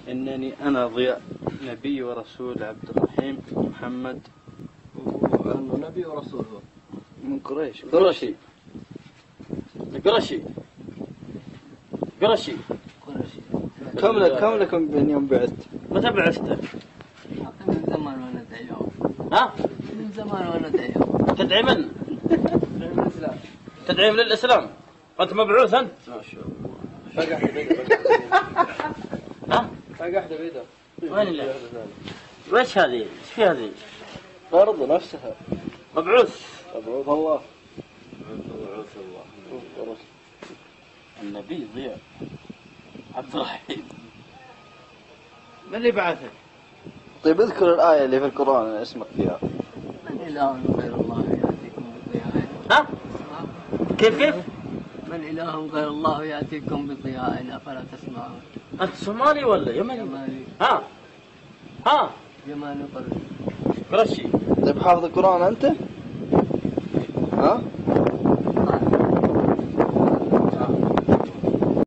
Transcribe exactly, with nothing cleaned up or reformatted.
إنني أنا ضياء نبي ورسول عبد الرحيم محمد. وأنه نبي ورسول هو من قريش. قرشي قرشي قرشي قرشي. كم لك كم لكم من يوم بعثت؟ متى بعثت؟ من زمان وأنا أدعيهم. ها؟ من زمان وأنا أدعيهم. تدعي من؟ من الإسلام. تدعي من للإسلام؟ أنت مبعوث أنت؟ ما شاء الله. فقحت بيده. ها؟ فقحت بيده. وين اللي؟ وش هذه؟ ايش في هذه؟ برضو نفسها مبعوث. مبعوث الله. مبعوث الله. النبي ضياء عبد الرحيم. من اللي بعثك؟ طيب اذكر الآية اللي في القرآن اللي اسمك فيها. من إله غير الله يأتيكم بضياء؟ ها؟ كيف كيف؟ من إله غير الله يأتيكم بضياء أفلا تسمعون؟ أنت صومالي ولا يمني؟ يماني. ها؟ ها؟ يماني قرشي. قرشي. طيب حافظ القرآن أنت؟ ها؟